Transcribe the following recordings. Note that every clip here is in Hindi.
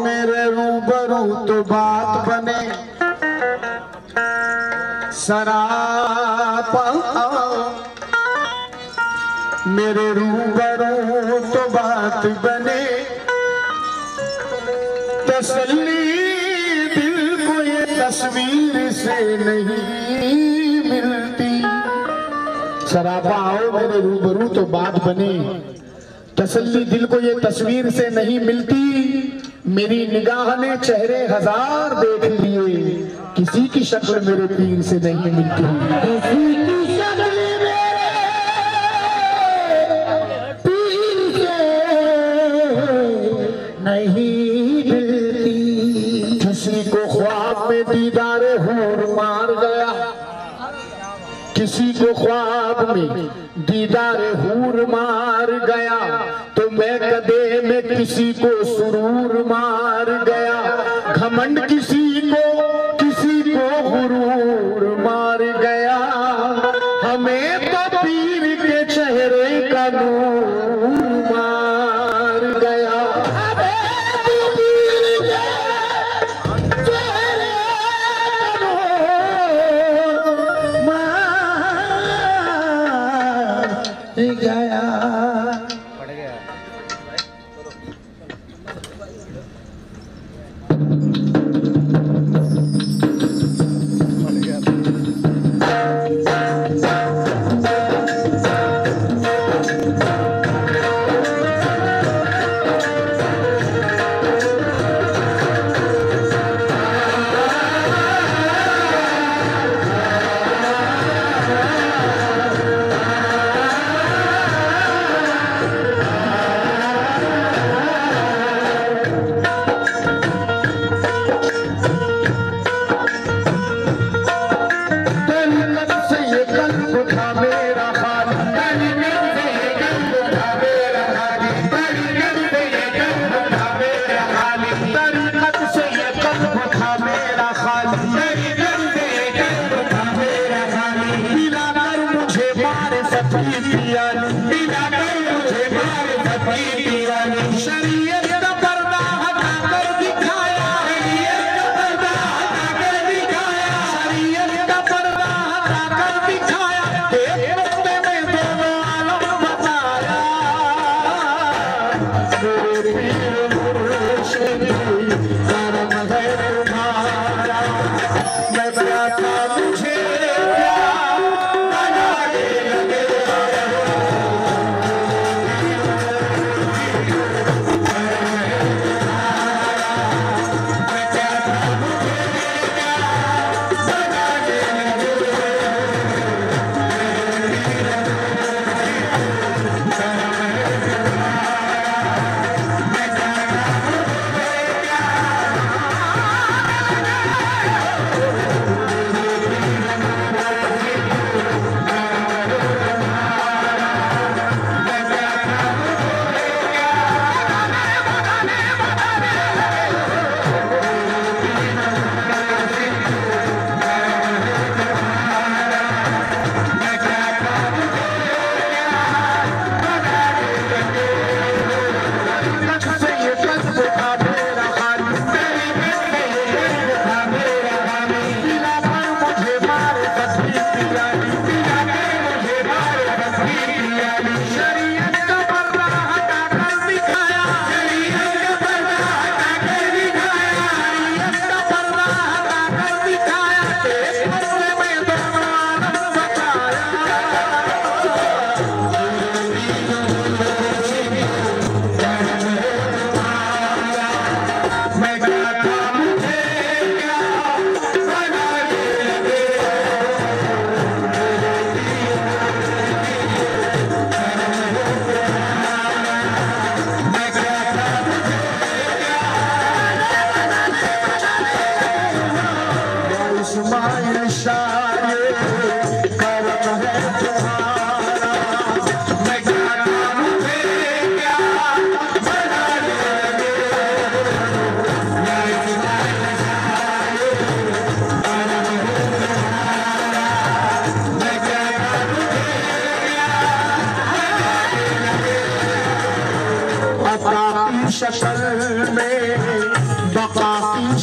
मेरे रूबरू तो बात बने, सरापा मेरे रूबरू तो बात बने, तसल्ली दिल को ये तस्वीर से नहीं मिलती। सरापा आओ मेरे रूबरू तो बात बने, तसल्ली दिल को ये तस्वीर से नहीं मिलती। मेरी निगाह ने चेहरे हजार देख लिए, किसी की शक्ल मेरे पीर से नहीं मिलती। किसी की शक्ल मेरे पीर से नहीं मिलती। किसी को ख्वाब में दीदारे हूर मार गया, किसी को ख्वाब में दीदारे हूर मार गया, तो मैं कदे में किसी को सुरूर मार गया। घमंड किसी को गुरूर मार गया, हमें तो पीर के चेहरे का नूर मार गया। हमें तो पीर के चेहरे का नूर मार गया।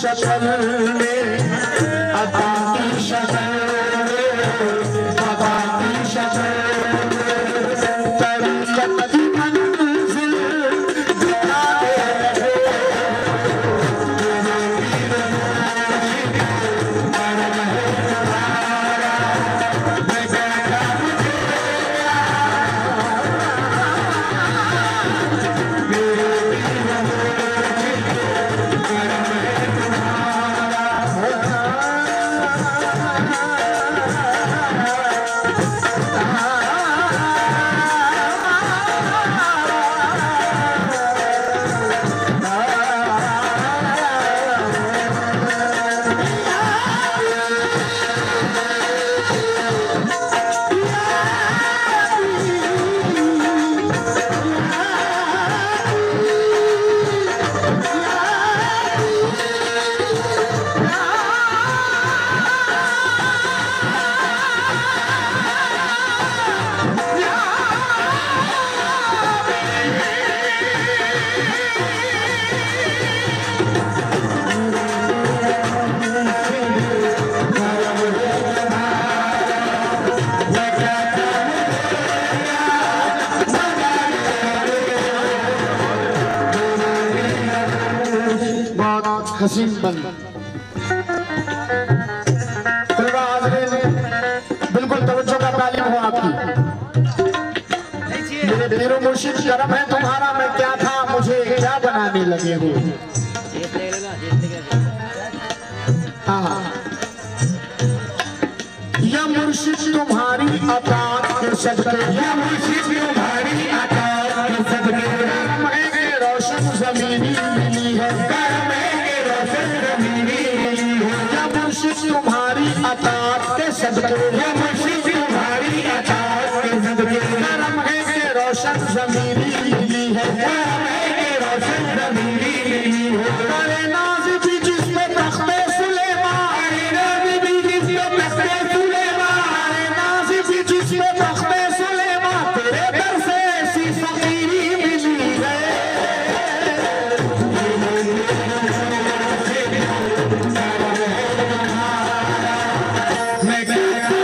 शक्ल में, अता की शक्ल में, अता की शक्ल में, तरीक़त की मंज़िल दिखाते रहे। हसीन बन बिल्कुल तवज्जो का तालिब हो आपकी। मेरे पीरो मुर्शिद करम है तुम्हारा, मैं क्या था मुझे क्या बनाने लगे हो। हाँ, या मुर्शिद तुम्हारी अताअत के सदके, या मुर्शिद तुम्हारी अताअत के सदके, करम है कि रोशन ज़मीनी मिली है, करम है कि रोशन ज़मीनी मिली है। या मुर्शिद तुम्हारी अताअत के सदके, या मुर्शिद तुम्हारी अताअत के सदके, करम है कि रोशन ज़मीनी मिली है, करम है कि रोशन ज़मीनी मिली है। करे नाज़ भी जिसमें तख्ते सुलेमान, करे नाज़ भी जिसमें तख्ते सुलेमान, करे नाज़ भी जिसमें तख्ते सुलेमान, तेरे दर से ऐसी फ़कीरी मिली है। मैं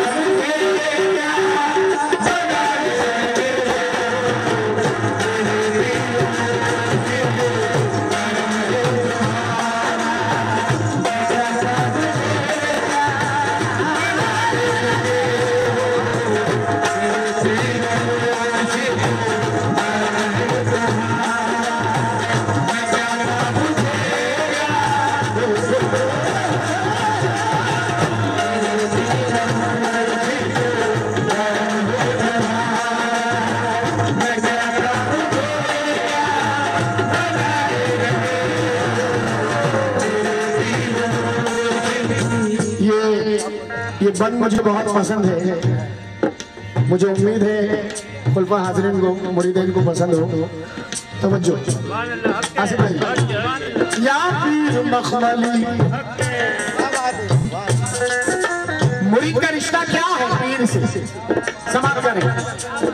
ये बंद मुझे बहुत पसंद है। मुझे उम्मीद है खुलफा हाज़रीन को, मुरीदीन को पसंद हो। तवज्जो आसिफ भाई, या पीर मखमली, मुरीद का रिश्ता क्या है पीर से, समाप्त करें।